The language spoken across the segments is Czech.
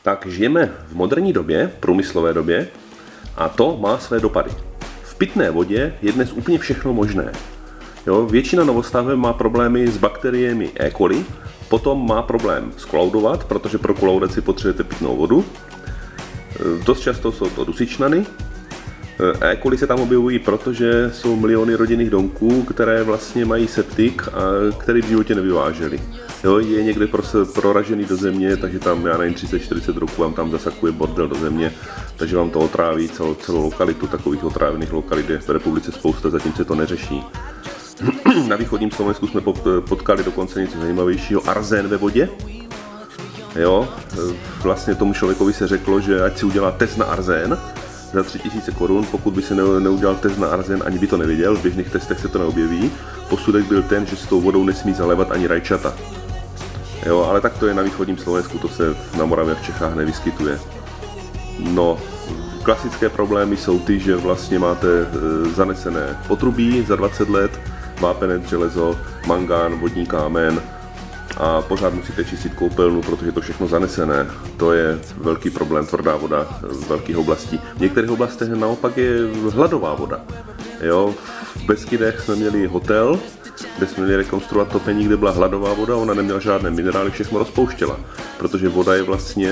Tak žijeme v moderní době, průmyslové době, a to má své dopady. V pitné vodě je dnes úplně všechno možné. Jo, většina novostaven má problémy s bakteriemi E. coli, potom má problém skloudovat, protože pro kolaudaci potřebujete pitnou vodu. Dost často jsou to dusičnany. E. coli se tam objevují, protože jsou miliony rodinných domků, které vlastně mají septik a který v životě nevyváželi. Jo, je někde proražený do země, takže tam, já nevím, 30-40 roků vám tam zasakuje bordel do země, takže vám to otráví celou lokalitu. Takových otrávených lokalit je v republice spousta, zatím se to neřeší. Na východním Slovensku jsme potkali dokonce něco zajímavějšího, arzén ve vodě. Jo, vlastně tomu člověkovi se řeklo, že ať si udělá test na arzén za 3000 korun, pokud by se neudělal test na arzén, ani by to nevěděl, v běžných testech se to neobjeví. Posudek byl ten, že s tou vodou nesmí zalévat ani rajčata. Jo, ale tak to je na východním Slovensku, to se na Moravě v Čechách nevyskytuje. No, klasické problémy jsou ty, že vlastně máte zanesené potrubí za 20 let, vápenec, železo, mangán, vodní kámen a pořád musíte čistit koupelnu, protože je to všechno zanesené. To je velký problém, tvrdá voda v velkých oblastí. V některých oblastech naopak je hladová voda. Jo, v Beskydech jsme měli hotel, kde jsme měli rekonstruovat topení, kde byla hladová voda, ona neměla žádné minerály, všechno rozpouštěla, protože voda je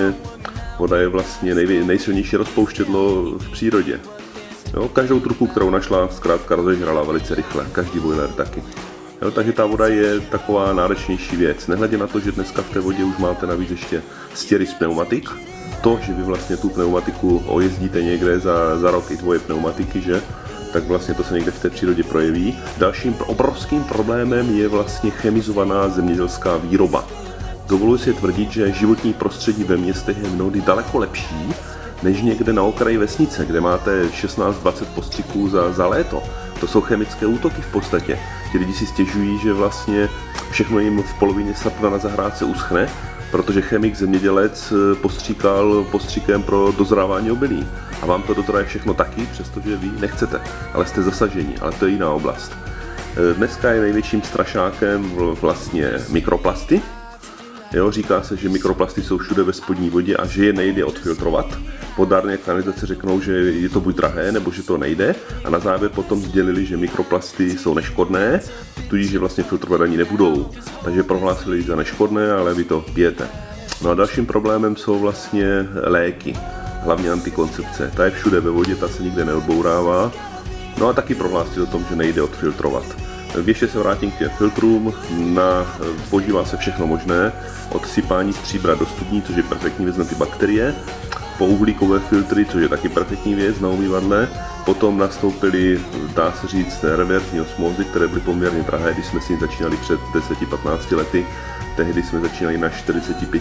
vlastně nejsilnější rozpouštědlo v přírodě. Jo, každou trupu, kterou našla, zkrátka rozežrala velice rychle, každý boiler taky. Jo, takže ta voda je taková náročnější věc. Nehledě na to, že dneska v té vodě už máte navíc ještě stěry z pneumatik. To, že vy vlastně tu pneumatiku ojezdíte někde za rok i dvoje pneumatiky, že? Tak vlastně to se někde v té přírodě projeví. Dalším obrovským problémem je vlastně chemizovaná zemědělská výroba. Dovoluji si tvrdit, že životní prostředí ve městech je mnohdy daleko lepší, než někde na okraji vesnice, kde máte 16-20 postřiků za léto. To jsou chemické útoky v podstatě. Ti lidi si stěžují, že vlastně všechno jim v polovině srpna na zahrádce uschne, protože chemik zemědělec postříkal postřikem pro dozrávání obilí. A vám to dozraje všechno taky, přestože vy nechcete, ale jste zasaženi, ale to je jiná oblast. Dneska je největším strašákem vlastně mikroplasty. Jo, říká se, že mikroplasty jsou všude ve spodní vodě a že je nejde odfiltrovat. Vodárné kanalizace řeknou, že je to buď drahé, nebo že to nejde. A na závěr potom sdělili, že mikroplasty jsou neškodné, tudíž že vlastně filtrovat ani nebudou. Takže prohlásili za neškodné, ale vy to pijete. No a dalším problémem jsou vlastně léky, hlavně antikoncepce. Ta je všude ve vodě, ta se nikde neodbourává. No a taky prohlásili o tom, že nejde odfiltrovat. Ještě se vrátím k těm filtrům, používá se všechno možné, od sypání stříbra do studní, což je perfektní věc na ty bakterie, po uhlíkové filtry, což je taky perfektní věc na umývadle, potom nastoupily, dá se říct, reverzní osmózy, které byly poměrně drahé, když jsme s tím začínali před 10-15 lety, tehdy jsme začínali na 45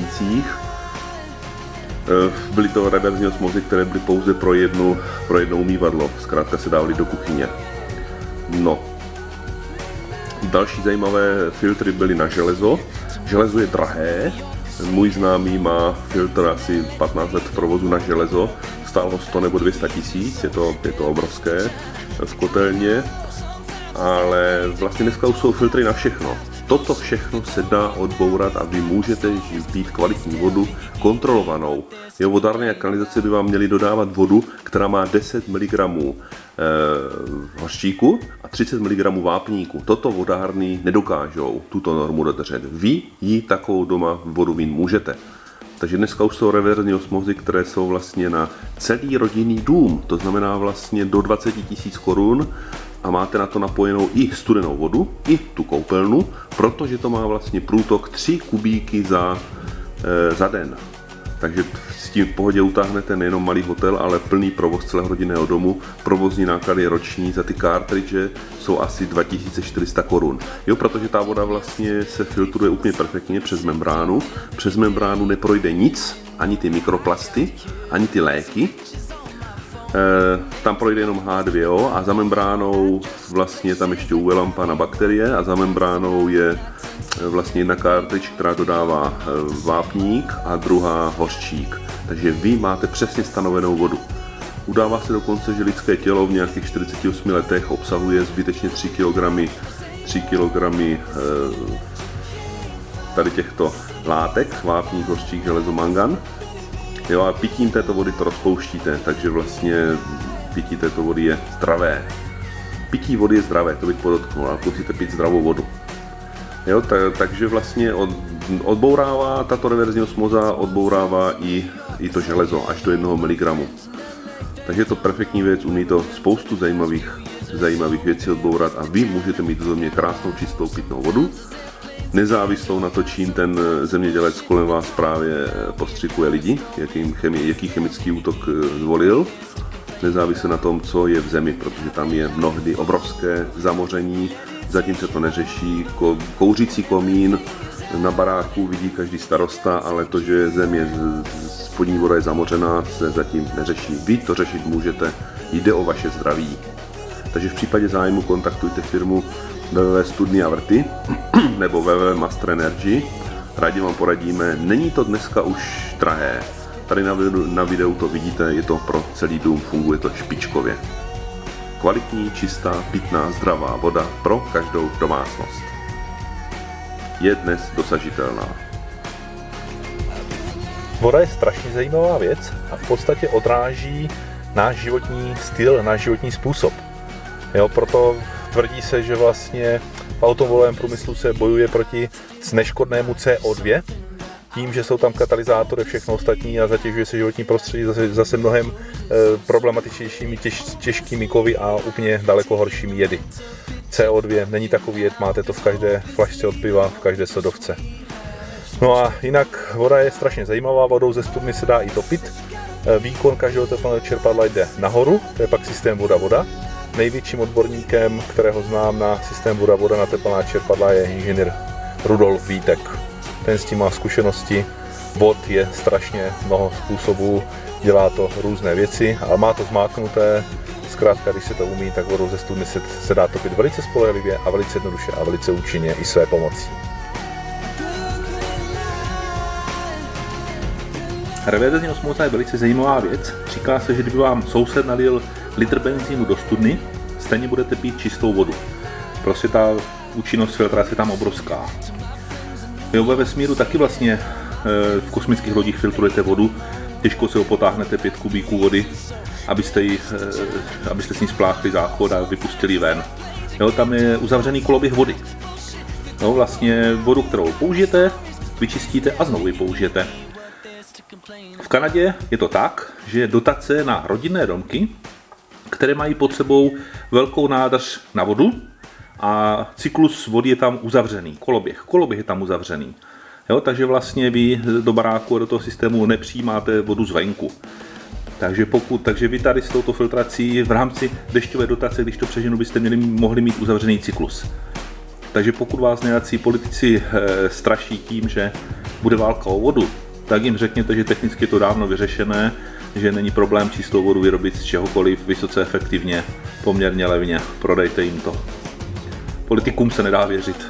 000. Byly to reverzní osmózy, které byly pouze pro jedno umývadlo, zkrátka se dávaly do kuchyně. No. Další zajímavé filtry byly na železo. Železo je drahé. Můj známý má filtr asi 15 let v provozu na železo. Stál ho 100 nebo 200 tisíc, je to obrovské v kotelně. Ale vlastně dneska už jsou filtry na všechno. Toto všechno se dá odbourat a vy můžete pít kvalitní vodu kontrolovanou. Jo, vodárny a kanalizace by vám měly dodávat vodu, která má 10 mg hořčíku a 30 mg vápníku. Toto vodárny nedokážou tuto normu dodržet. Vy ji takovou doma vodu mít můžete. Takže dneska už jsou reverzní osmózy, které jsou vlastně na celý rodinný dům, to znamená vlastně do 20 000 korun. A máte na to napojenou i studenou vodu, i tu koupelnu, protože to má vlastně průtok 3 kubíky za den. Takže s tím v pohodě utáhnete nejenom malý hotel, ale plný provoz celého rodinného domu. Provozní náklady roční za ty cartridge jsou asi 2400 korun. Jo, protože ta voda vlastně se filtruje úplně perfektně přes membránu. Přes membránu neprojde nic, ani ty mikroplasty, ani ty léky. Tam projde jenom H2O a za membránou vlastně tam ještě UV lampa na bakterie a za membránou je vlastně jedna cartridge, která dodává vápník a druhá hořčík. Takže vy máte přesně stanovenou vodu. Udává se dokonce, že lidské tělo v nějakých 48 letech obsahuje zbytečně 3 kg tady těchto látek, vápník, hořčík, železo, mangan. Jo, a pitím této vody to rozpouštíte, takže vlastně pití této vody je zdravé. Pití vody je zdravé, to bych podotknul, ale musíte pít zdravou vodu. Jo, takže vlastně odbourává tato reverzní osmoza, odbourává i to železo až do 1 mg. Takže je to perfektní věc, umí to spoustu zajímavých věcí odbourat a vy můžete mít v domě krásnou čistou pitnou vodu, nezávislou na to, čím ten zemědělec kolem vás právě postřikuje lidi, jaký chemický útok zvolil, nezávisle na tom, co je v zemi, protože tam je mnohdy obrovské zamoření, zatím se to neřeší, kouřící komín na baráku vidí každý starosta, ale to, že zem je spodní voda je zamořená, se zatím neřeší. Vy to řešit můžete, jde o vaše zdraví. Takže v případě zájmu kontaktujte firmu www.studny a vrty nebo www.master energy. Rádi vám poradíme, není to dneska už drahé. Tady na videu to vidíte, je to pro celý dům, funguje to špičkově. Kvalitní, čistá, pitná, zdravá voda pro každou domácnost. Je dnes dosažitelná. Voda je strašně zajímavá věc a v podstatě odráží náš životní styl, náš životní způsob. Jo, proto tvrdí se, že vlastně v automobilovém průmyslu se bojuje proti neškodnému CO2, tím, že jsou tam katalyzátory, všechno ostatní a zatěžuje se životní prostředí zase mnohem problematičnějšími těžkými kovy a úplně daleko horšími jedy. CO2 není takový jed, máte to v každé flašce od piva, v každé sodovce. No a jinak voda je strašně zajímavá, vodou ze studny se dá i topit. Výkon každého tepelného čerpadla jde nahoru, to je pak systém voda-voda. Největším odborníkem, kterého znám na systém voda-voda na tepelná čerpadla, je inženýr Rudolf Vítek. Ten s tím má zkušenosti, vod je strašně mnoho způsobů, dělá to různé věci a má to zmáknuté. Zkrátka, když se to umí, tak vodou ze studny se dá topit velice spolehlivě a velice jednoduše a velice účinně i své pomocí. Reverzní osmóza je velice zajímavá věc. Říká se, že kdyby vám soused nalil litr benzínu do studny, stejně budete pít čistou vodu. Prostě ta účinnost filtrace je tam obrovská. Jo, ve vesmíru taky vlastně v kosmických lodích filtrujete vodu. Těžko se potáhnete 5 kubíků vody, abyste s ní spláchli záchod a vypustili ven. Jo, tam je uzavřený koloběh vody. Jo, vlastně vodu, kterou použijete, vyčistíte a znovu ji použijete. V Kanadě je to tak, že je dotace na rodinné domky, které mají pod sebou velkou nádrž na vodu a cyklus vody je tam uzavřený, koloběh je tam uzavřený. Jo, takže vlastně vy do baráku a do toho systému nepřijímáte vodu zvenku. Takže vy tady s touto filtrací v rámci dešťové dotace, když to přeženu, byste mohli mít uzavřený cyklus. Takže pokud vás nějací politici straší tím, že bude válka o vodu, tak jim řekněte, že technicky je to dávno vyřešené, že není problém čistou vodu vyrobit z čehokoliv vysoce efektivně, poměrně levně. Prodejte jim to. Politikům se nedá věřit.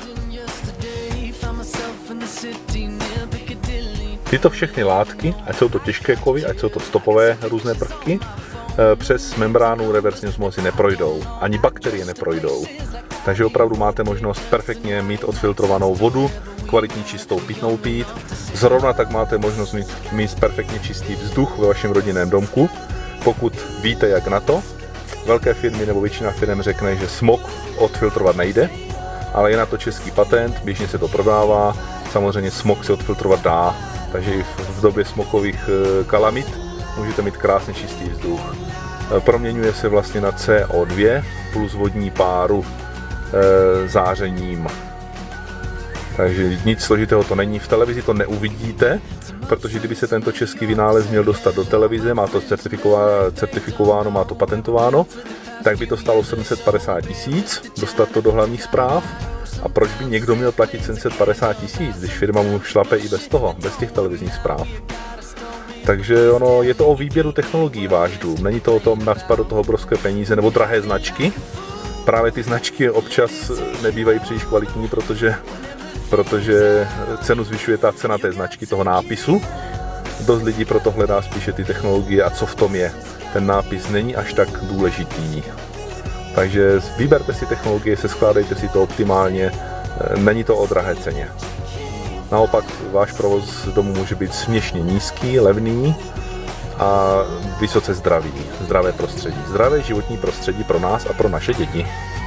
Tyto všechny látky, ať jsou to těžké kovy, ať jsou to stopové různé prvky, přes membránu reverzní osmózy neprojdou, ani bakterie neprojdou. Takže opravdu máte možnost perfektně mít odfiltrovanou vodu, kvalitní čistou pitnou pít. Zrovna tak máte možnost mít perfektně čistý vzduch ve vašem rodinném domku, pokud víte, jak na to. Velké firmy nebo většina firm řekne, že smog odfiltrovat nejde, ale je na to český patent, běžně se to prodává. Samozřejmě smog se odfiltrovat dá, takže i v době smogových kalamit můžete mít krásně čistý vzduch. Proměňuje se vlastně na CO2 plus vodní páru zářením. Takže nic složitého to není. V televizi to neuvidíte, protože kdyby se tento český vynález měl dostat do televize, má to certifikováno, má to patentováno, tak by to stalo 750 000 dostat to do hlavních zpráv. A proč by někdo měl platit 750 000, když firma mu šlape i bez toho, bez těch televizních zpráv? Takže ono, je to o výběru technologií váš dům, není to o tom nacpat do toho obrovské peníze nebo drahé značky. Právě ty značky občas nebývají příliš kvalitní, protože cenu zvyšuje ta cena té značky, toho nápisu. Dost lidí proto hledá spíše ty technologie a co v tom je. Ten nápis není až tak důležitý. Takže vyberte si technologie, seskládejte si to optimálně, není to o drahé ceně. Naopak váš provoz domu může být směšně nízký, levný a vysoce zdravé prostředí. Zdravé životní prostředí pro nás a pro naše děti.